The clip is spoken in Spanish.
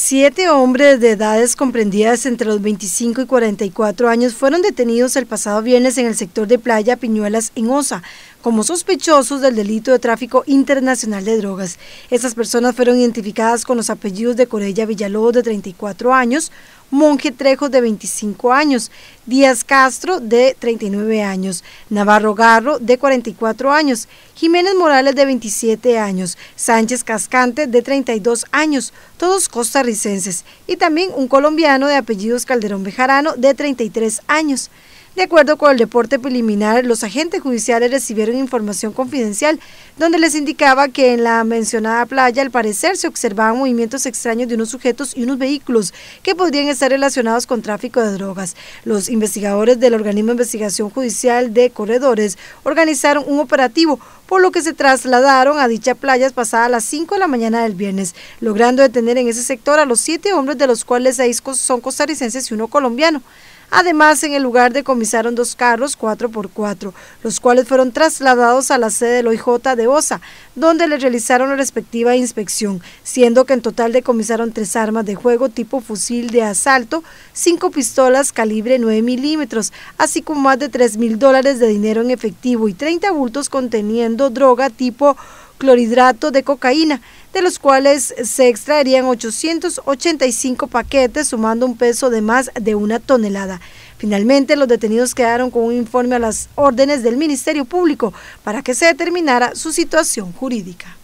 7 hombres de edades comprendidas entre los 25 y 44 años fueron detenidos el pasado viernes en el sector de Playa Piñuelas en Osa, como sospechosos del delito de tráfico internacional de drogas. Estas personas fueron identificadas con los apellidos de Corella Villalobos, de 34 años, Monje Trejos, de 25 años, Díaz Castro, de 39 años, Navarro Garro, de 44 años, Jiménez Morales, de 27 años, Sánchez Cascante, de 32 años, todos costarricenses, y también un colombiano de apellidos Calderón Bejarano, de 33 años. De acuerdo con el reporte preliminar, los agentes judiciales recibieron información confidencial donde les indicaba que en la mencionada playa al parecer se observaban movimientos extraños de unos sujetos y unos vehículos que podrían estar relacionados con tráfico de drogas. Los investigadores del Organismo de Investigación Judicial de Corredores organizaron un operativo, por lo que se trasladaron a dicha playa pasadas las 5 de la mañana del viernes, logrando detener en ese sector a los 7 hombres, de los cuales 6 son costarricenses y 1 colombiano. Además, en el lugar decomisaron 2 carros 4x4, los cuales fueron trasladados a la sede del OIJ de Osa, donde les realizaron la respectiva inspección, siendo que en total decomisaron 3 armas de juego tipo fusil de asalto, 5 pistolas calibre 9 milímetros, así como más de $3.000 de dinero en efectivo y 30 bultos conteniendo droga tipo clorhidrato de cocaína, de los cuales se extraerían 885 paquetes, sumando un peso de más de 1 tonelada. Finalmente, los detenidos quedaron con un informe a las órdenes del Ministerio Público para que se determinara su situación jurídica.